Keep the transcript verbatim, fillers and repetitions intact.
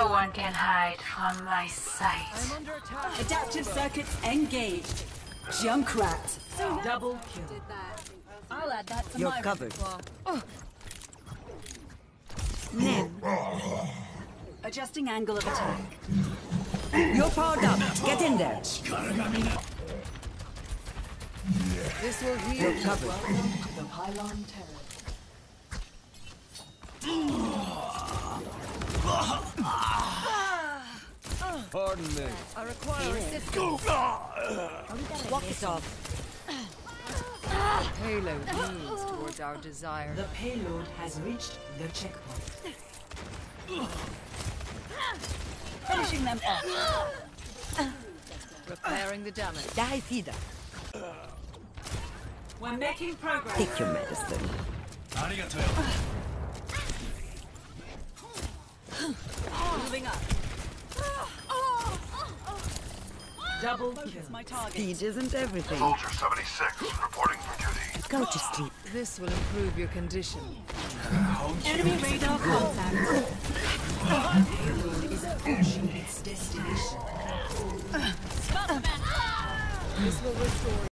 No one can hide from my sight. I'm under attack. Adaptive circuits engaged. Junkrat. Double kill. I'll add that to You're my covered. repertoire. Nem. Adjusting angle of attack. You're powered up. Get in there. This will heal. You're covered. Welcome to the Pylon Terror. Pardon me. I require assistance. Walk it off. Payload leans towards our desire. The payload has reached the checkpoint. Finishing them off. Repairing the damage. Die feeder. We're making progress. Take your medicine. Moving up. Double kill. My target. Speed isn't everything. Soldier seventy-six, reporting for duty. Go to sleep. This will improve your condition. Enemy radar contact. Payload is approaching its destination. This will restore